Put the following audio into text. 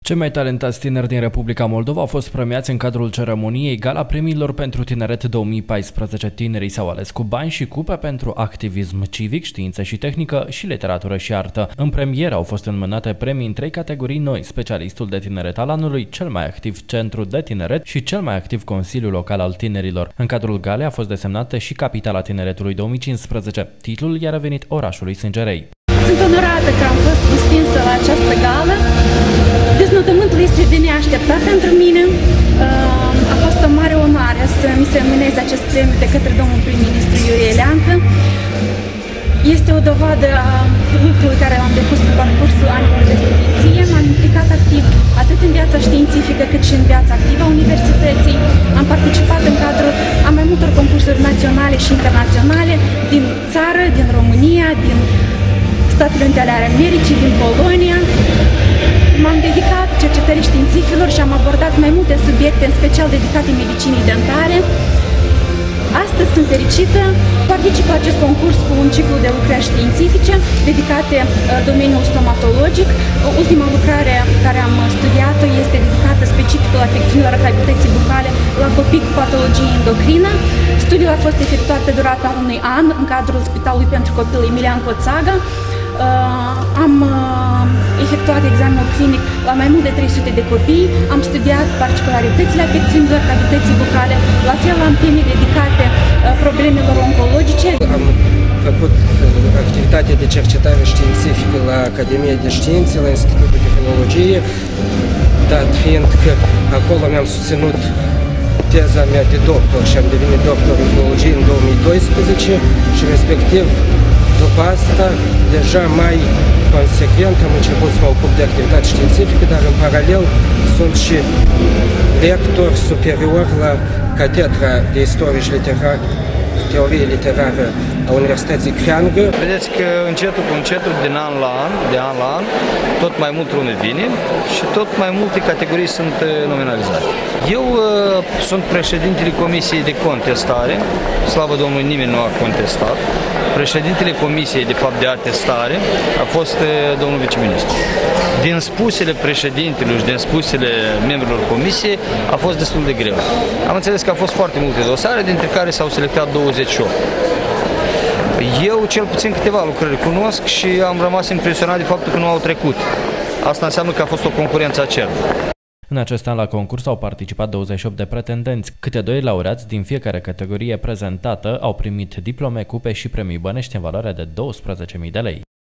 Cei mai talentați tineri din Republica Moldova au fost premiați în cadrul ceremoniei Gala Premiilor pentru Tineret 2014. Tinerii s-au ales cu bani și cupe pentru activism civic, știință și tehnică și literatură și artă. În premieră au fost înmânate premii în 3 categorii noi: specialistul de tineret al anului, cel mai activ centru de tineret și cel mai activ Consiliu Local al Tinerilor. În cadrul galei a fost desemnată și Capitala Tineretului 2015. Titlul i-a revenit orașului Sângerei. Sunt onorată că am fost distinsă la această gală. Deznodământul este de neașteptat pentru mine. A fost o mare onoare să mi se înmâneze acest premiu de către domnul prim-ministru Iurie Leancă. Este o dovadă a lucrului care l-am depus pe parcursul anilor de studenție. M-am implicat activ atât în viața științifică cât și în viața activă a universității. Am participat în cadrul a mai multor concursuri naționale și internaționale din țară, din România, din Statele Unite ale Americii, din Polonia. M-am dedicat cercetării științificilor și am abordat mai multe subiecte, în special dedicate medicinii dentare. Astăzi sunt fericită, particip la acest concurs cu un ciclu de lucrări științifice dedicate domeniul stomatologic. Ultima lucrare care am studiat-o este dedicată specific la afecțiunilor cavității bucale la copii cu patologie endocrină. Studiul a fost efectuat pe durata unui an în cadrul Spitalului pentru Copil Emilian Coțaga. Am efectuat examenul clinic la mai mult de 300 de copii, am studiat particularitățile afecțiunilor cavității bucale, la fel am teme dedicate problemelor oncologice. Am făcut activitate de cercetare științifică la Academia de Științe, la Institutul de Filologie, dat fiind că acolo mi-am susținut teza mea de doctor și am devenit doctor în filologie în 2012 și respectiv după asta, deja mai consecvent, am început să mă ocup de activitate științifică, dar în paralel sunt și lector superior la Catedra de Istorie și Teorie Literară a Universității Creangă. Vedeți că încetul cu încetul, de an la an, tot mai mult lume vine și tot mai multe categorii sunt nominalizate. Eu sunt președintele Comisiei de Contestare, slavă Domnului, nimeni nu a contestat. Președintele Comisiei, de fapt, de atestare a fost domnul viceministru. Din spusele președintelui și din spusele membrilor comisiei a fost destul de greu. Am înțeles că au fost foarte multe dosare, dintre care s-au selectat 28. Eu cel puțin câteva lucrări cunosc și am rămas impresionat de faptul că nu au trecut. Asta înseamnă că a fost o concurență acerbă. În acest an la concurs au participat 28 de pretendenți. Câte 2 laureați din fiecare categorie prezentată au primit diplome, cupe și premii bănești în valoare de 12.000 de lei.